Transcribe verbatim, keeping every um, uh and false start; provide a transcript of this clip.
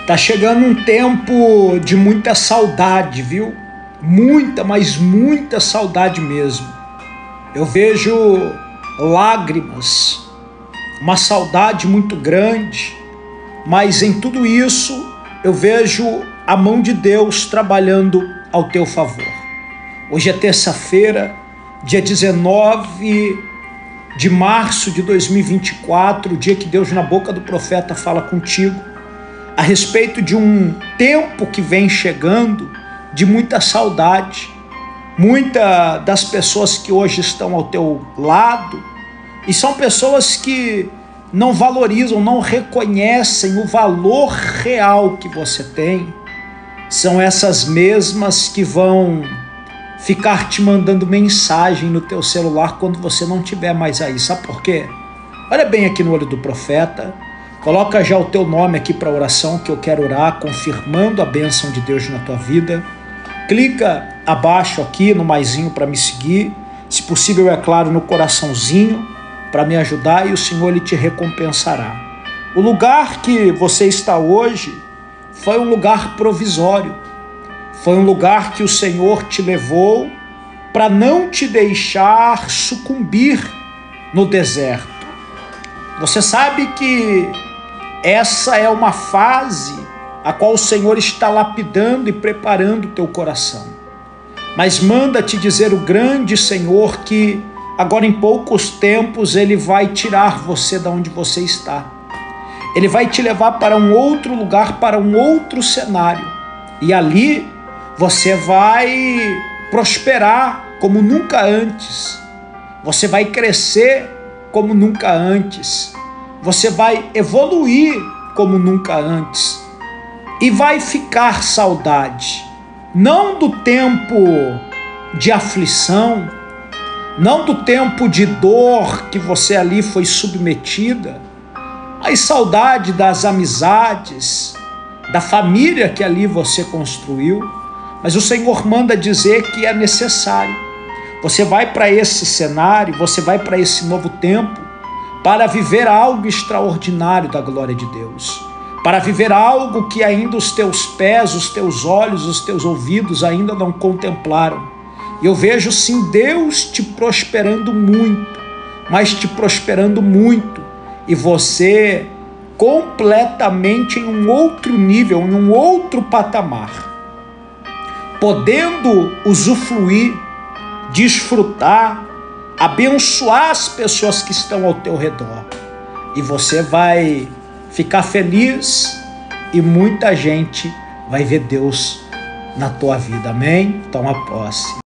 Tá chegando um tempo de muita saudade, viu? Muita, mas muita saudade mesmo. Eu vejo lágrimas, uma saudade muito grande, mas em tudo isso eu vejo a mão de Deus trabalhando ao teu favor. Hoje é terça-feira, dia dezenove de março de dois mil e vinte e quatro, o dia que Deus na boca do profeta fala contigo a respeito de um tempo que vem chegando de muita saudade. Muitas das pessoas que hoje estão ao teu lado, e são pessoas que não valorizam, não reconhecem o valor real que você tem, são essas mesmas que vão ficar te mandando mensagem no teu celular quando você não estiver mais aí. Sabe por quê? Olha bem aqui no olho do profeta, coloca já o teu nome aqui para oração, que eu quero orar, confirmando a bênção de Deus na tua vida. Clica abaixo aqui no maisinho para me seguir, se possível, é claro, no coraçãozinho, para me ajudar, e o Senhor ele te recompensará. O lugar que você está hoje foi um lugar provisório, foi um lugar que o Senhor te levou para não te deixar sucumbir no deserto. Você sabe que essa é uma fase a qual o Senhor está lapidando e preparando o teu coração. Mas manda te dizer o grande Senhor que agora em poucos tempos Ele vai tirar você da onde você está. Ele vai te levar para um outro lugar, para um outro cenário. E ali você vai prosperar como nunca antes. Você vai crescer como nunca antes. Você vai evoluir como nunca antes. E vai ficar saudade, não do tempo de aflição, não do tempo de dor que você ali foi submetida, mas saudade das amizades, da família que ali você construiu. Mas o Senhor manda dizer que é necessário. Você vai para esse cenário, você vai para esse novo tempo, para viver algo extraordinário da glória de Deus. Para viver algo que ainda os teus pés, os teus olhos, os teus ouvidos ainda não contemplaram. E eu vejo sim Deus te prosperando muito, mas te prosperando muito, e você completamente em um outro nível, em um outro patamar, podendo usufruir, desfrutar, abençoar as pessoas que estão ao teu redor. E você vai ficar feliz e muita gente vai ver Deus na tua vida. Amém? Toma posse.